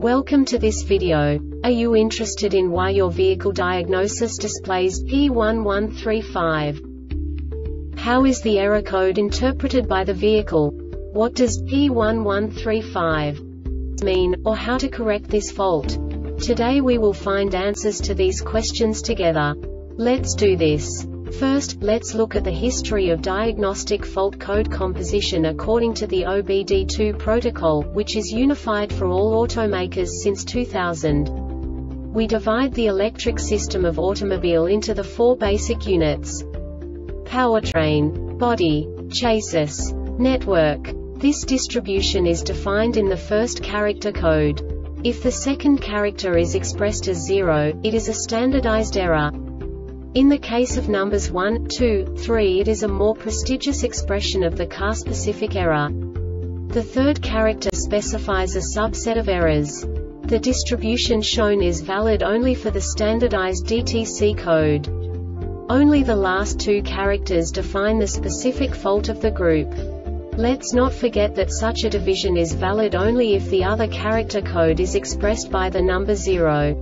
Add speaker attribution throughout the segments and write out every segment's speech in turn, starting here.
Speaker 1: Welcome to this video. Are you interested in why your vehicle diagnosis displays P1135? How is the error code interpreted by the vehicle? What does P1135 mean, or how to correct this fault? Today we will find answers to these questions together. Let's do this. First, let's look at the history of diagnostic fault code composition according to the OBD2 protocol, which is unified for all automakers since 2000. We divide the electric system of automobile into the four basic units: powertrain, body, chassis, network. This distribution is defined in the first character code. If the second character is expressed as 0, it is a standardized error. In the case of numbers 1, 2, 3, it is a more prestigious expression of the car-specific error. The third character specifies a subset of errors. The distribution shown is valid only for the standardized DTC code. Only the last two characters define the specific fault of the group. Let's not forget that such a division is valid only if the other character code is expressed by the number 0.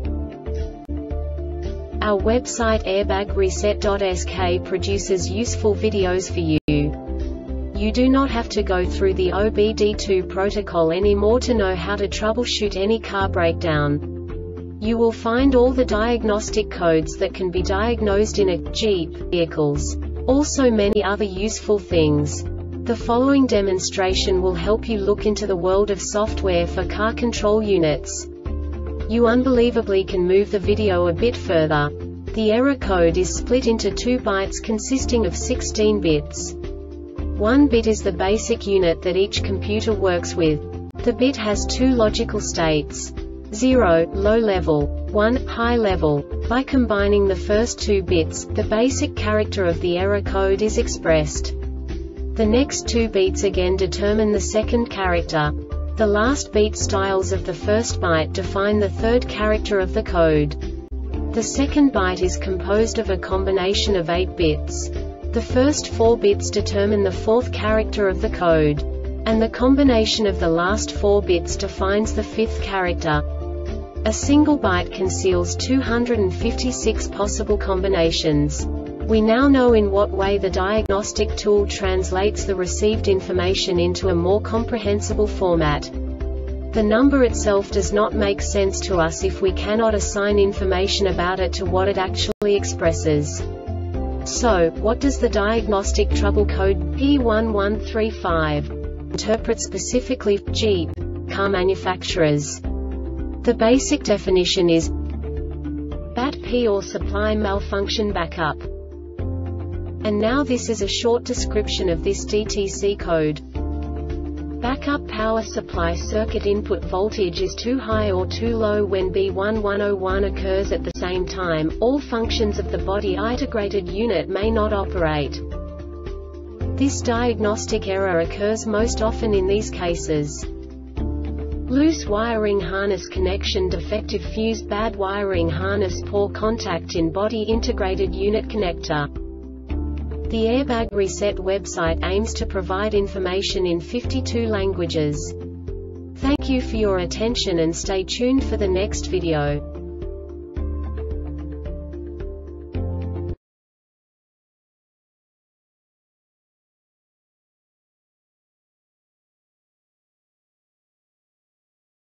Speaker 1: Our website airbagreset.sk produces useful videos for you. You do not have to go through the OBD2 protocol anymore to know how to troubleshoot any car breakdown. You will find all the diagnostic codes that can be diagnosed in a Jeep vehicles. Also many other useful things. The following demonstration will help you look into the world of software for car control units. You unbelievably can move the video a bit further. The error code is split into 2 bytes consisting of 16 bits. 1 bit is the basic unit that each computer works with. The bit has 2 logical states: 0, low level, 1, high level. By combining the first 2 bits, the basic character of the error code is expressed. The next 2 beats again determine the second character. The last beat styles of the first byte define the third character of the code. The second byte is composed of a combination of 8 bits. The first 4 bits determine the fourth character of the code. And the combination of the last 4 bits defines the fifth character. A single byte conceals 256 possible combinations. We now know in what way the diagnostic tool translates the received information into a more comprehensible format. The number itself does not make sense to us if we cannot assign information about it to what it actually expresses. So, what does the diagnostic trouble code P1135 interpret specifically for Jeep car manufacturers? The basic definition is BAT-P, or supply malfunction backup. And now this is a short description of this DTC code. Backup power supply circuit input voltage is too high or too low when B1101 occurs at the same time. All functions of the body integrated unit may not operate. This diagnostic error occurs most often in these cases: loose wiring harness connection, defective fuse, bad wiring harness, poor contact in body integrated unit connector. The Airbag Reset website aims to provide information in 52 languages. Thank you for your attention and stay tuned for the next video.